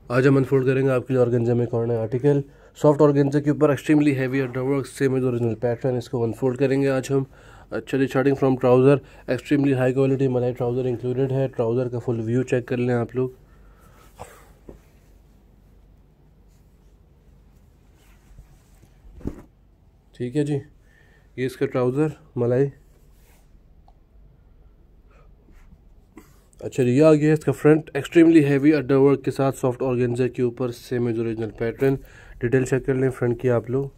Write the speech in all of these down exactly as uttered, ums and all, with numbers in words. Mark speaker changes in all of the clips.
Speaker 1: आज हम अनफोल्ड करेंगे आपके लिए ऑर्गेन्जा में कॉर्नर आर्टिकल। सॉफ्ट ऑर्गेन्जा के ऊपर extremely heavy underwork same is original pattern, इसको अनफोल्ड करेंगे आज हम। चलिए starting from trouser, extremely high quality मलाई ट्राउज़र इंक्लूडेड है। ट्राउज़र का फुल व्यू चेक कर लें आप लोग। ठीक है जी, ये इसका ट्राउज़र मलाई। अच्छा, ये आ गया इसका फ्रंट, एक्सट्रीमली हैवी अंडरवर्क के साथ सॉफ्ट ऑर्गेन्जा के ऊपर same is original pattern. Detail check कर लें फ्रंट की आप लोग।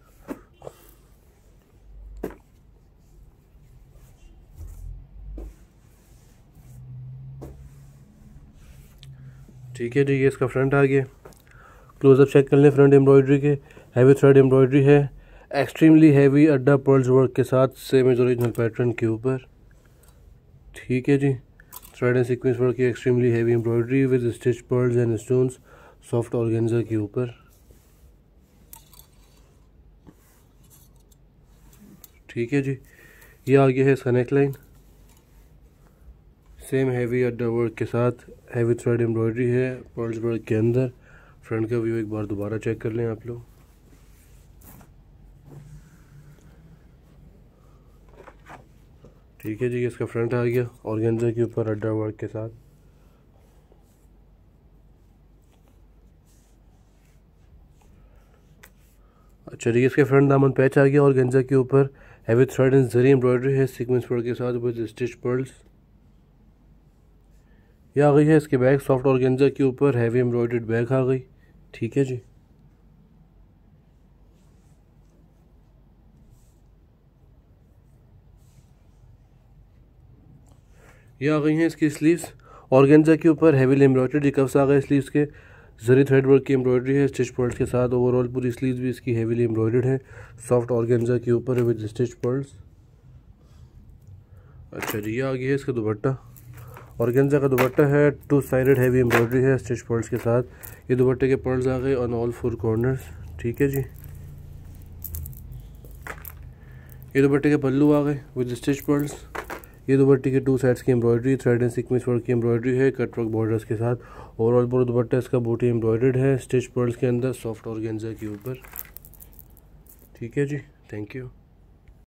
Speaker 1: ठीक है जी, ये इसका फ्रंट आ गया। क्लोजअप चेक कर लें फ्रंट एम्ब्रॉयडरी के। हैवी थ्रेड एम्ब्रॉयडरी है, एक्सट्रीमली हैवी अड्डा पर्ल्स वर्क के साथ सेम इज ओरिजिनल पैटर्न के ऊपर। ठीक है जी, थ्रेड एंड सीक्वेंस वर्क की extremely heavy embroidery with stitch pearls and stones soft organza के ऊपर। ठीक है जी, ये आ गया है इसका नेक लाइन, सेम हैवी अड्डा वर्क के साथ हैवी थ्रेड एम्ब्रॉयडरी है पर्ल्स वर्क के अंदर। फ्रंट का व्यू एक बार दोबारा चेक कर लें आप लोग। ठीक है जी, ये इसका फ्रंट आ गया ऑर्गेन्जा के ऊपर अड्डा वर्क के साथ। अच्छा जी, इसके फ्रंट दामन पैच आ गया ऑर्गेन्जा के ऊपर। Heavy thread and zari embroidery है सीक्वेंस वर्क के साथ विद स्टिच पर्ल्स। ये आ गई है इसकी बैग, सॉफ्ट ऑर्गेन्जा के ऊपर हैवी एम्ब्रॉयडर्ड बैग आ गई। ठीक है जी, ये आ गई हैं इसकी स्लीव्स, ऑर्गेन्जा के ऊपर हैवी एम्ब्रॉयडर्ड कफ्स आ गए स्लीव्स के। जरी थ्रेड वर्क की एम्ब्रॉयडरी है स्टिच पर्ल्स के साथ। ओवरऑल पूरी स्लीव्स भी इसकी हैवीली एम्ब्रॉयडर्ड है सॉफ्ट ऑर्गेन्जा के ऊपर विद स्टिच पर्ल्स। अच्छा जी, ये आ गया है इसका दुपट्टा, ऑर्गेन्जा का दुपट्टा है, टू साइडेड हैवी एम्ब्रॉयडरी है स्टिच पर्ल्स के साथ। ये दुपट्टे के पर्ल्स आ गए ऑन ऑल फोर कॉर्नर्स। ठीक है जी, ये दुपट्टे के पल्लू आ गए विद स्टिच पर्ल्स। ये दुपट्टे के टू साइड्स की embroidery, thread and sequence work की एम्ब्रॉयडरी है कट वर्क बॉर्डर्स के साथ। ओवरऑल पूरा दुपट्टा इसका बूटी एम्ब्रॉयडर्ड है स्टिच पर्ल्स के अंदर सॉफ्ट ऑर्गेन्जा के ऊपर। ठीक है जी, थैंक यू।